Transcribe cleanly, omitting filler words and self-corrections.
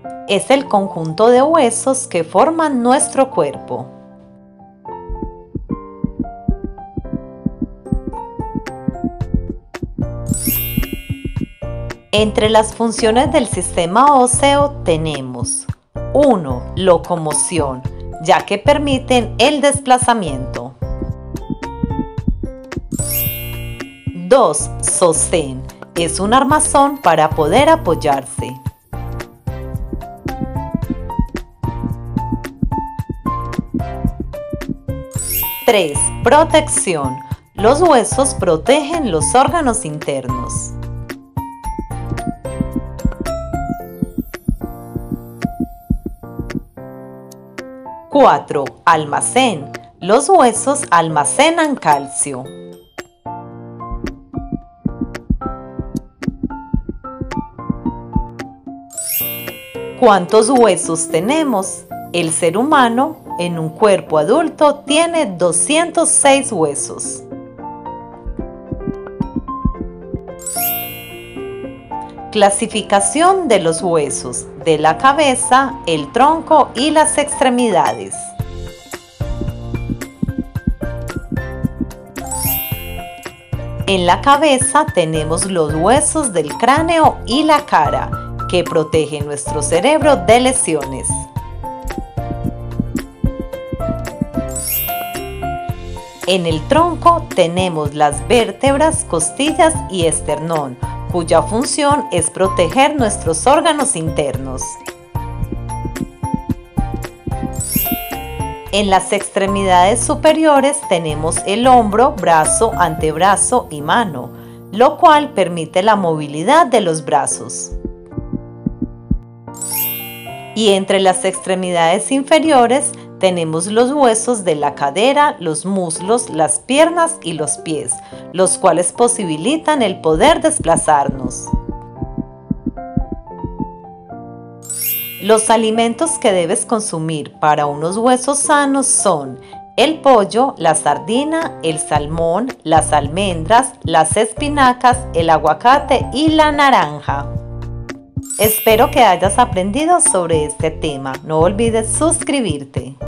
Es el conjunto de huesos que forman nuestro cuerpo. Entre las funciones del sistema óseo tenemos 1. Locomoción, ya que permiten el desplazamiento. 2. Sostén, es un armazón para poder apoyarse. 3. Protección, los huesos protegen los órganos internos. 4. Almacén, los huesos almacenan calcio. '¿Cuántos huesos tenemos? El ser humano en un cuerpo adulto tiene 206 huesos. Clasificación de los huesos de la cabeza, el tronco y las extremidades. En la cabeza tenemos los huesos del cráneo y la cara, que protegen nuestro cerebro de lesiones. En el tronco tenemos las vértebras, costillas y esternón, cuya función es proteger nuestros órganos internos. En las extremidades superiores tenemos el hombro, brazo, antebrazo y mano, lo cual permite la movilidad de los brazos. Y entre las extremidades inferiores tenemos los huesos de la cadera, los muslos, las piernas y los pies, los cuales posibilitan el poder desplazarnos. Los alimentos que debes consumir para unos huesos sanos son el pollo, la sardina, el salmón, las almendras, las espinacas, el aguacate y la naranja. Espero que hayas aprendido sobre este tema. No olvides suscribirte.